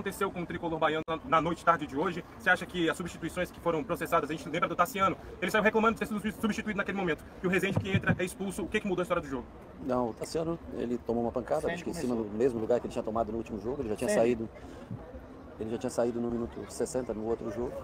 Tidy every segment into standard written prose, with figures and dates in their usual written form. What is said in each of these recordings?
aconteceu com o tricolor baiano na noite tarde de hoje? Você acha que as substituições que foram processadas, a gente lembra do Tassiano, ele saiu reclamando de ter sido substituído naquele momento, e o Rezende que entra é expulso, o que mudou a história do jogo? Não, o Tassiano, ele tomou uma pancada, acho que em cima do mesmo lugar que ele tinha tomado no último jogo, ele já tinha saído no minuto 60 no outro jogo.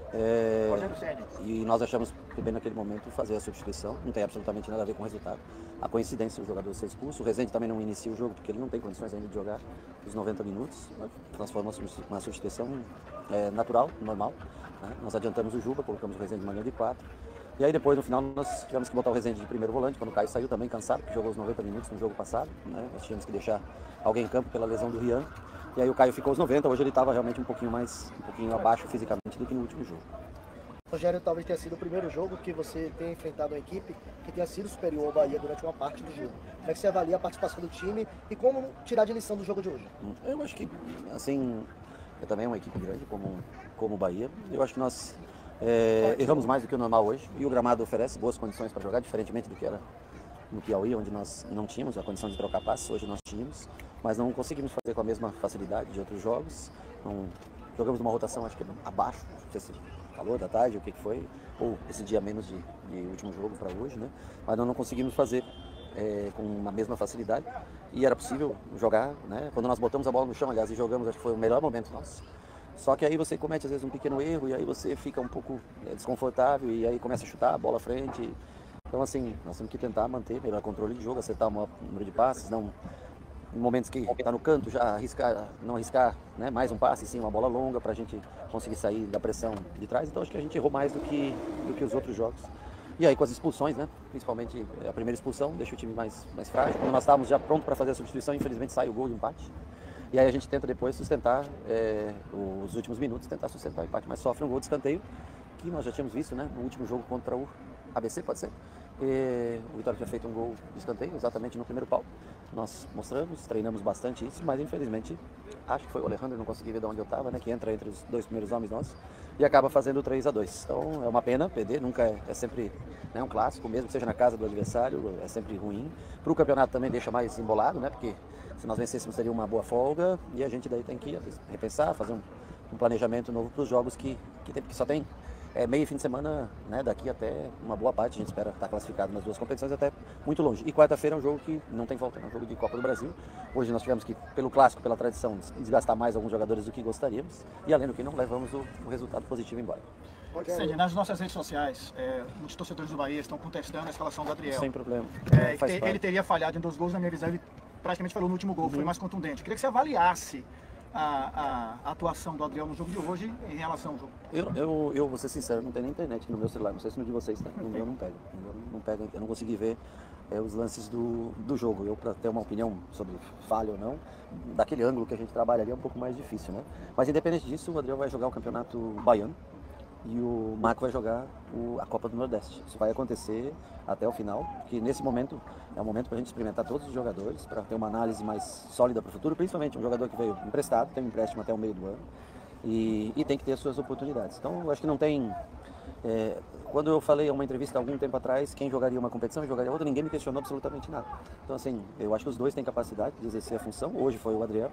E nós achamos que bem naquele momento fazer a substituição, não tem absolutamente nada a ver com o resultado. A coincidência, o jogador ser expulso, o Rezende também não inicia o jogo porque ele não tem condições ainda de jogar os 90 minutos, transformamos uma substituição natural, normal, né? Nós adiantamos o Juba, colocamos o Rezende de manhã de 4, e aí depois no final nós tivemos que botar o Rezende de primeiro volante, quando o Caio saiu também cansado, porque jogou os 90 minutos no jogo passado, né? Nós tínhamos que deixar alguém em campo pela lesão do Rian, e aí o Caio ficou os 90, hoje ele estava realmente um pouquinho abaixo fisicamente do que no último jogo. Rogério, talvez tenha sido o primeiro jogo que você tenha enfrentado uma equipe que tenha sido superior ao Bahia durante uma parte do jogo. Como é que você avalia a participação do time e como tirar de lição do jogo de hoje? Eu acho que, assim, também é uma equipe grande como o Bahia. Eu acho que nós erramos mais do que o normal hoje e o gramado oferece boas condições para jogar, diferentemente do que era no Piauí, onde nós não tínhamos a condição de trocar passes, hoje nós tínhamos, mas não conseguimos fazer com a mesma facilidade de outros jogos. Não, jogamos uma rotação, acho que abaixo, não sei se calor da tarde, o que foi, ou esse dia menos de último jogo para hoje, né? Mas nós não conseguimos fazer com a mesma facilidade e era possível jogar, né? Quando nós botamos a bola no chão, aliás, e jogamos, acho que foi o melhor momento nosso. Só que aí você comete às vezes um pequeno erro e aí você fica um pouco desconfortável e aí começa a chutar a bola à frente. Então assim, nós temos que tentar manter melhor controle de jogo, acertar o maior número de passes, não em momentos que está no canto, já não arriscar, né, mais um passe, sim, uma bola longa para a gente conseguir sair da pressão de trás. Então acho que a gente errou mais do que os outros jogos. E aí com as expulsões, né, principalmente a primeira expulsão, deixa o time mais frágil. Quando nós estávamos já prontos para fazer a substituição, infelizmente sai o gol de empate. E aí a gente tenta depois sustentar os últimos minutos, tentar sustentar o empate, mas sofre um gol de escanteio, que nós já tínhamos visto, né, no último jogo contra o ABC, pode ser? O Vitória tinha feito um gol de escanteio, exatamente no primeiro pau. Nós mostramos, treinamos bastante isso, mas infelizmente, acho que foi o Alejandro, não consegui ver de onde eu estava, né, que entra entre os dois primeiros homens nossos e acaba fazendo 3-2. Então é uma pena perder, nunca é sempre, né, um clássico, mesmo que seja na casa do adversário, é sempre ruim. Para o campeonato também deixa mais embolado, né, porque se nós vencêssemos seria uma boa folga e a gente daí tem que repensar, fazer um planejamento novo para os jogos que só tem meio fim de semana, né, daqui até uma boa parte, a gente espera estar classificado nas duas competições até muito longe. E quarta-feira é um jogo que não tem volta, é um jogo de Copa do Brasil. Hoje nós tivemos que, pelo clássico, pela tradição, desgastar mais alguns jogadores do que gostaríamos. E além do que não levamos o resultado positivo embora. Sim, nas nossas redes sociais, muitos torcedores do Bahia estão contestando a escalação do Adriel. Sem problema. Ele teria falhado em 2 gols, na minha visão, ele praticamente falou no último gol, foi mais contundente. Eu queria que você avaliasse a atuação do Adriel no jogo de hoje em relação ao jogo. Eu vou ser sincero, não tenho nem internet no meu celular, não sei se no de vocês tem, no meu não pega. Eu não consegui ver os lances do jogo. Eu, para ter uma opinião sobre falha ou não, daquele ângulo que a gente trabalha ali é um pouco mais difícil, né? Mas independente disso, o Adriel vai jogar o Campeonato Baiano e o Marco vai jogar a Copa do Nordeste. Isso vai acontecer até o final, que nesse momento é um momento para a gente experimentar todos os jogadores, para ter uma análise mais sólida para o futuro, principalmente um jogador que veio emprestado, tem um empréstimo até o meio do ano e tem que ter as suas oportunidades. Então eu acho que não tem... quando eu falei em uma entrevista há algum tempo atrás, quem jogaria uma competição e jogaria outra, ninguém me questionou absolutamente nada. Então assim, eu acho que os dois têm capacidade de exercer a função. Hoje foi o Adriel.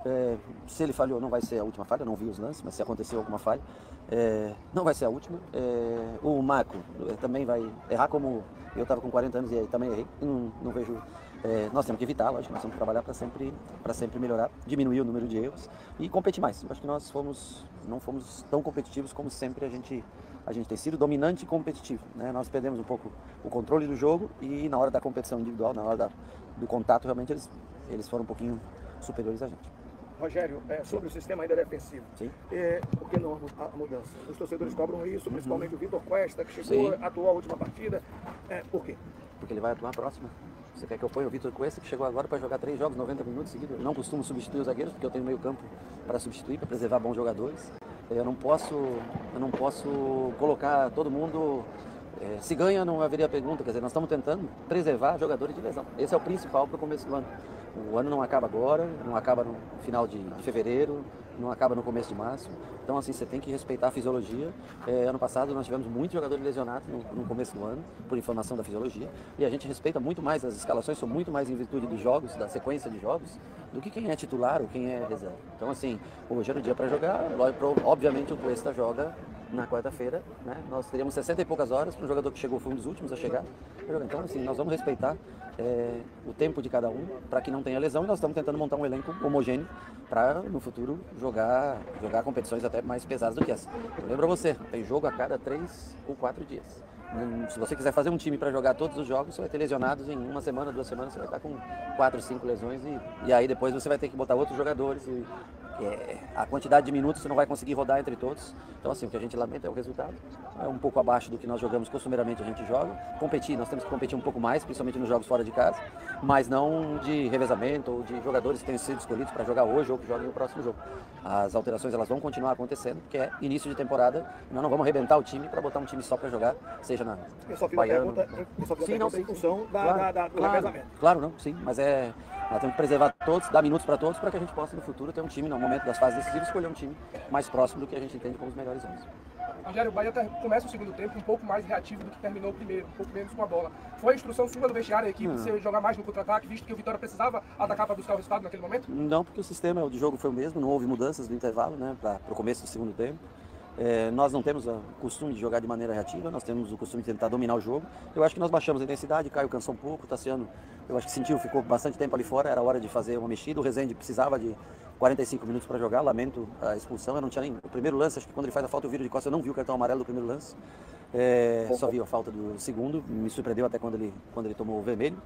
Se ele falhou, não vai ser a última falha, não vi os lances, mas se aconteceu alguma falha, não vai ser a última. O Marco também vai errar, como eu estava com 40 anos e também errei. Não vejo... nós temos que evitar, lógico, nós temos que trabalhar para sempre melhorar, diminuir o número de erros e competir mais. Eu acho que nós não fomos tão competitivos como sempre a gente tem sido, dominante e competitivo, né? Nós perdemos um pouco o controle do jogo e na hora da competição individual, na hora do contato, realmente eles foram um pouquinho superiores a gente. Rogério, sobre o sistema ainda defensivo, Sim. Por que não a mudança? Os torcedores cobram isso, principalmente o Vitor Cuesta, que chegou, atuou a última partida. Por quê? Porque ele vai atuar a próxima. Você quer que eu ponha o Vitor Cuesta, que chegou agora para jogar 3 jogos, 90 minutos seguidos? Eu não costumo substituir os zagueiros, porque eu tenho meio campo para substituir, para preservar bons jogadores. Eu não posso colocar todo mundo... se ganha, não haveria pergunta. Quer dizer, nós estamos tentando preservar jogadores de lesão. Esse é o principal para o começo do ano. O ano não acaba agora, não acaba no final de fevereiro, não acaba no começo de março. Então, assim, você tem que respeitar a fisiologia. Ano passado nós tivemos muitos jogadores lesionados no começo do ano, por informação da fisiologia, e a gente respeita muito mais, as escalações são muito mais em virtude dos jogos, da sequência de jogos, do que quem é titular ou quem é reserva. Então, assim, hoje era o dia para jogar, obviamente o Cuesta joga na quarta-feira, né? Nós teríamos 60 e poucas horas para um jogador que chegou, foi um dos últimos a chegar. Então, assim, nós vamos respeitar o tempo de cada um para que não tenha lesão, e nós estamos tentando montar um elenco homogêneo para no futuro jogar competições até mais pesadas do que essa. Eu lembro a você, tem jogo a cada 3 ou 4 dias. Se você quiser fazer um time para jogar todos os jogos, você vai ter lesionados em 1 semana, 2 semanas, você vai estar com 4, 5 lesões e aí depois você vai ter que botar outros jogadores e a quantidade de minutos você não vai conseguir rodar entre todos. Então, assim, o que a gente lamenta é o resultado. É um pouco abaixo do que nós jogamos costumeiramente, a gente joga. Competir, nós temos que competir um pouco mais, principalmente nos jogos fora de casa, mas não de revezamento ou de jogadores que tenham sido escolhidos para jogar hoje ou que joguem no próximo jogo. As alterações elas vão continuar acontecendo, porque é início de temporada, nós não vamos arrebentar o time para botar um time só para jogar, seja na Eu só fiz Baiano. a pergunta em função do revezamento. Claro, não, sim, mas nós temos que preservar todos, dar minutos para todos, para que a gente possa no futuro ter um time, no momento das fases decisivas, escolher um time mais próximo do que a gente entende como os melhores 11. Rogério, o Bahia começa o segundo tempo um pouco mais reativo do que terminou o primeiro, um pouco menos com a bola. Foi a instrução sua do vestiário, a equipe, você jogar mais no contra-ataque, visto que o Vitória precisava atacar para buscar o resultado naquele momento? Não, porque o sistema de jogo foi o mesmo, não houve mudanças no intervalo, né, para o começo do segundo tempo. Nós não temos o costume de jogar de maneira reativa, nós temos o costume de tentar dominar o jogo. Eu acho que nós baixamos a intensidade, Caio cansou um pouco, o Tassiano, eu acho que sentiu, ficou bastante tempo ali fora, era hora de fazer uma mexida, o Rezende precisava de 45 minutos para jogar, lamento a expulsão, eu não tinha nem... O primeiro lance, acho que quando ele faz a falta, eu viro de costas, eu não vi o cartão amarelo do primeiro lance, só vi a falta do segundo, me surpreendeu até quando ele tomou o vermelho.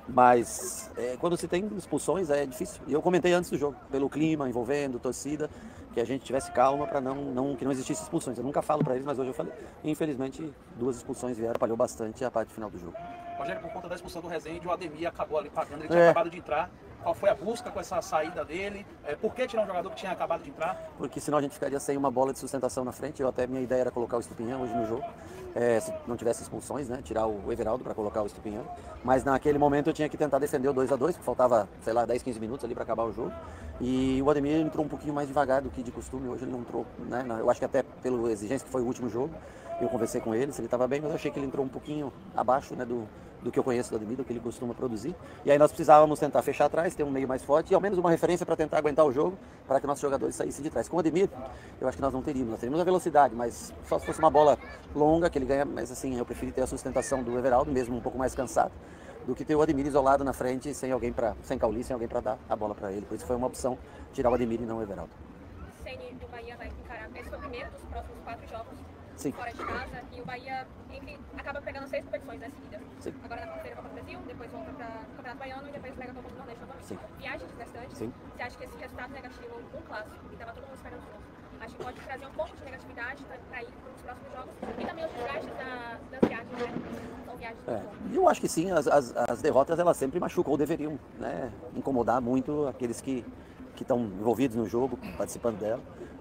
Mas quando se tem expulsões é difícil. E eu comentei antes do jogo, pelo clima envolvendo, torcida, que a gente tivesse calma para que não existisse expulsões. Eu nunca falo para eles, mas hoje eu falei. E, infelizmente, 2 expulsões vieram, atrapalhou bastante a parte final do jogo. Rogério, por conta da expulsão do Rezende, o Ademir acabou ali pagando, ele tinha acabado de entrar. Qual foi a busca com essa saída dele? Por que tirar um jogador que tinha acabado de entrar? Porque senão a gente ficaria sem uma bola de sustentação na frente. Minha ideia era colocar o Estupinhão hoje no jogo. Se não tivesse expulsões, né, tirar o Everaldo para colocar o Estupinhão. Mas naquele momento eu tinha que tentar defender o 2-2, porque faltava, sei lá, 10, 15 minutos ali para acabar o jogo. E o Ademir entrou um pouquinho mais devagar do que de costume. Hoje ele não entrou, né? Eu acho que até pela exigência que foi o último jogo. Eu conversei com ele, se ele estava bem, mas eu achei que ele entrou um pouquinho abaixo, né, do que eu conheço do Ademir, do que ele costuma produzir. E aí nós precisávamos tentar fechar atrás, ter um meio mais forte e ao menos uma referência para tentar aguentar o jogo, para que nossos jogadores saíssem de trás. Com o Ademir, eu acho que nós não teríamos. Nós teríamos a velocidade, mas só se fosse uma bola longa que ele ganha. Mas assim, eu preferi ter a sustentação do Everaldo, mesmo um pouco mais cansado, do que ter o Ademir isolado na frente, sem Cauli, sem alguém para dar a bola para ele. Por isso foi uma opção tirar o Ademir e não o Everaldo. Ceni do Bahia vai encarar esse foi o primeiro dos próximos 4 jogos. Sim. Fora de casa, e o Bahia acaba pegando 6 competições seguidas. Sim. Agora na quarta-feira Copa do Brasil, depois volta para o Campeonato Baiano e depois pega a Copa do Nordeste novamente. Sim. Viagem desgastante. Sim. Você acha que esse resultado negativo com o clássico, que estava todo mundo esperando junto, acho que pode trazer um pouco de negatividade para ir para os próximos jogos e também os desgastes das viagens, né? São viagens Eu acho que sim, as derrotas elas sempre machucam ou deveriam, né, incomodar muito aqueles que estão envolvidos no jogo, participando dela.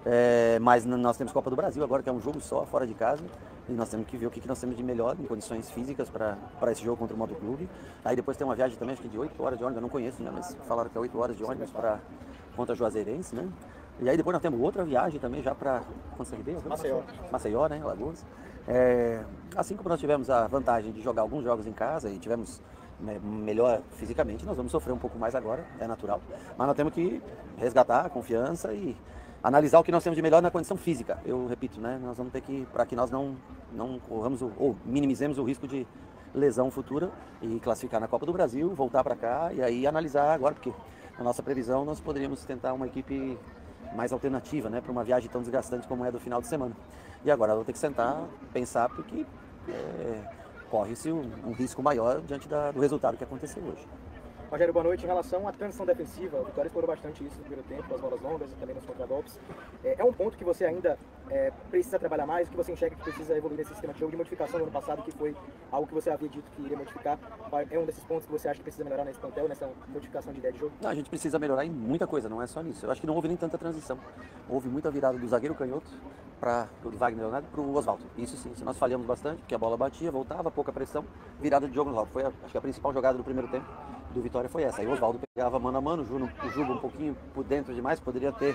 Mas nós temos Copa do Brasil agora, que é um jogo só, fora de casa, e nós temos que ver o que nós temos de melhor em condições físicas para esse jogo contra o Motoclube. Aí depois tem uma viagem também, acho que de 8 horas de ônibus, eu não conheço, né, mas falaram que é 8 horas de ônibus contra Juazeirense, né? E aí depois nós temos outra viagem também já para Maceió, né, Alagoas. Assim como nós tivemos a vantagem de jogar alguns jogos em casa e tivemos melhor fisicamente, nós vamos sofrer um pouco mais agora, é natural. Mas nós temos que resgatar a confiança e analisar o que nós temos de melhor na condição física. Eu repito, né, nós vamos ter que, para que nós não corramos ou minimizemos o risco de lesão futura e classificar na Copa do Brasil, voltar para cá e aí analisar agora, porque na nossa previsão nós poderíamos tentar uma equipe mais alternativa, né, para uma viagem tão desgastante como é do final de semana. E agora eu vou ter que sentar, pensar, porque corre-se um risco maior diante do resultado que aconteceu hoje. Rogério, boa noite. Em relação à transição defensiva, o Vitória explorou bastante isso no primeiro tempo, as bolas longas e também nos contragolpes. É um ponto que você ainda precisa trabalhar mais, que você enxerga que precisa evoluir nesse sistema de jogo de modificação do ano passado, que foi algo que você havia dito que iria modificar. É um desses pontos que você acha que precisa melhorar nesse plantel, nessa modificação de ideia de jogo? Não, a gente precisa melhorar em muita coisa, não é só nisso. Eu acho que não houve nem tanta transição. Houve muita virada do zagueiro canhoto para o Wagner Leonardo para o Oswaldo. Isso sim, nós falhamos bastante, porque a bola batia, voltava, pouca pressão, virada de jogo no Oswaldo. Foi, acho que a principal jogada do primeiro tempo do Vitória foi essa. Aí o Oswaldo pegava mano a mano, o Juba um pouquinho por dentro demais, poderia ter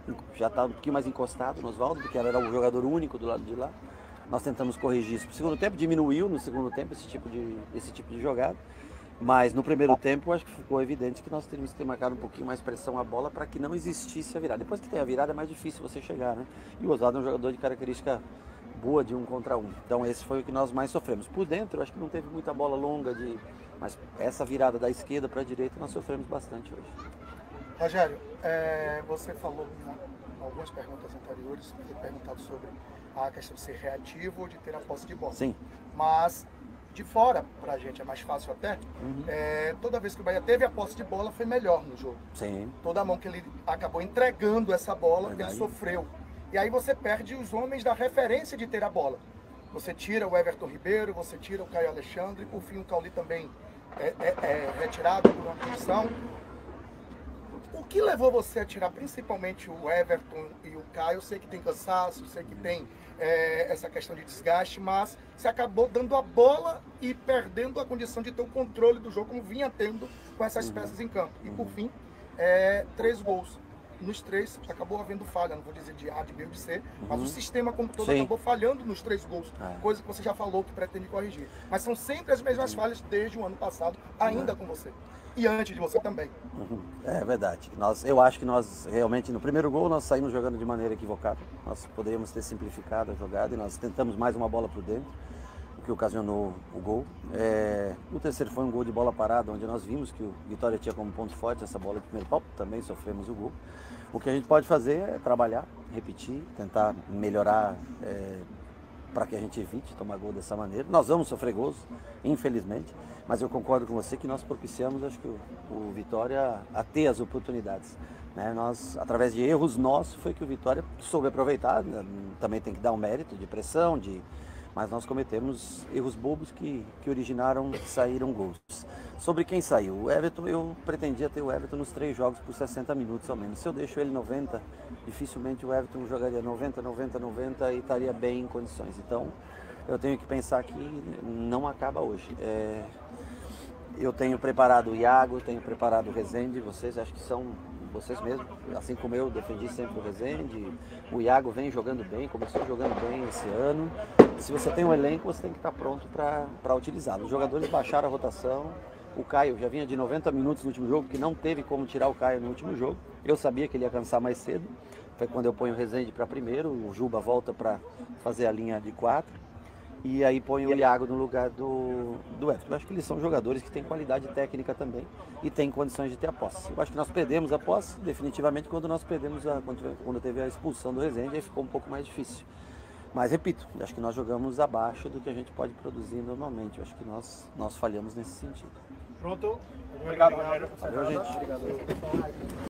já está um pouquinho mais encostado no Oswaldo, porque ela era o jogador único do lado de lá. Nós tentamos corrigir isso. No segundo tempo diminuiu, no segundo tempo, esse tipo de jogada. Mas no primeiro tempo, eu acho que ficou evidente que nós teríamos que ter marcado um pouquinho mais pressão à bola para que não existisse a virada. Depois que tem a virada, é mais difícil você chegar, né? E o Oswaldo é um jogador de característica boa de 1 contra 1. Então esse foi o que nós mais sofremos. Por dentro, eu acho que não teve muita bola longa, mas essa virada da esquerda para a direita nós sofremos bastante hoje. Rogério, você falou em algumas perguntas anteriores, foi perguntado sobre a questão de ser reativo ou de ter a posse de bola. Sim. Mas de fora, pra gente é mais fácil até, toda vez que o Bahia teve a posse de bola foi melhor no jogo. Sim. Toda a mão que ele acabou entregando essa bola, Verdade. ele sofreu. E aí você perde os homens da referência de ter a bola. Você tira o Everton Ribeiro, você tira o Caio Alexandre, por fim o Cauli também é retirado por uma condição. O que levou você a tirar principalmente o Everton e o Caio? Eu sei que tem cansaço, sei que tem essa questão de desgaste, mas você acabou dando a bola e perdendo a condição de ter o controle do jogo, como vinha tendo com essas peças em campo. E por fim, 3 gols. Nos 3 acabou havendo falha, não vou dizer de A, de B ou de C, mas o sistema como todo Sim. acabou falhando nos 3 gols, coisa que você já falou que pretende corrigir. Mas são sempre as mesmas falhas desde o ano passado, ainda com você. E antes de você também. É verdade. Eu acho que nós realmente, no primeiro gol, nós saímos jogando de maneira equivocada. Nós poderíamos ter simplificado a jogada e nós tentamos mais uma bola por dentro, o que ocasionou o gol. O terceiro foi um gol de bola parada, onde nós vimos que o Vitória tinha como ponto forte essa bola de primeiro pau, também sofremos o gol. O que a gente pode fazer é trabalhar, repetir, tentar melhorar para que a gente evite tomar gol dessa maneira. Nós vamos sofrer gols, infelizmente, mas eu concordo com você que nós propiciamos, acho que o Vitória a ter as oportunidades. Né? Nós, através de erros nossos, foi que o Vitória soube aproveitar, né? Também tem que dar um mérito de pressão, mas nós cometemos erros bobos que originaram, que saíram gols. Sobre quem saiu, o Everton, eu pretendia ter o Everton nos 3 jogos por 60 minutos ao menos. Se eu deixo ele 90, dificilmente o Everton jogaria 90 e estaria bem em condições. Então, eu tenho que pensar que não acaba hoje. Eu tenho preparado o Iago, tenho preparado o Rezende, vocês acho que são vocês mesmos, assim como eu defendi sempre o Rezende. O Iago vem jogando bem, começou jogando bem esse ano. Se você tem um elenco, você tem que estar pronto para utilizá-lo. Os jogadores baixaram a rotação. O Caio já vinha de 90 minutos no último jogo, porque não teve como tirar o Caio no último jogo. Eu sabia que ele ia cansar mais cedo. Foi quando eu ponho o Rezende para primeiro, o Juba volta para fazer a linha de 4. E aí põe o Iago no lugar do Everton. Eu acho que eles são jogadores que têm qualidade técnica também e têm condições de ter a posse. Eu acho que nós perdemos a posse definitivamente quando nós perdemos quando teve a expulsão do Rezende, aí ficou um pouco mais difícil. Mas repito, acho que nós jogamos abaixo do que a gente pode produzir normalmente. Eu acho que nós falhamos nesse sentido. Pronto? Obrigado, Rogério. Valeu, gente. Obrigado.